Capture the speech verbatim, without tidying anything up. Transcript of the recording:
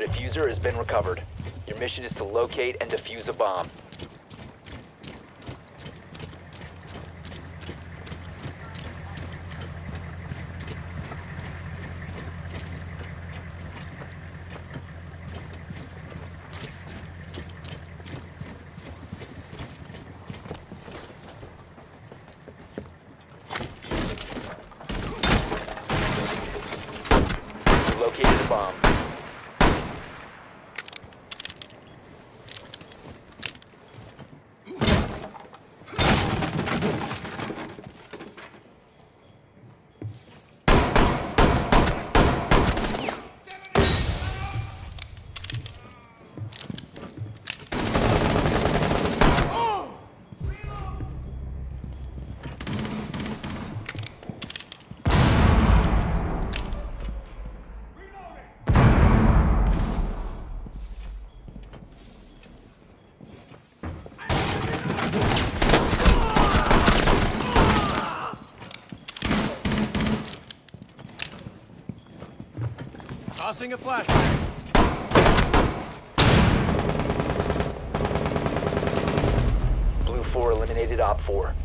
Diffuser has been recovered. Your mission is to locate and defuse a bomb. You located a bomb. Tossing a flashbang. Blue four eliminated Op four.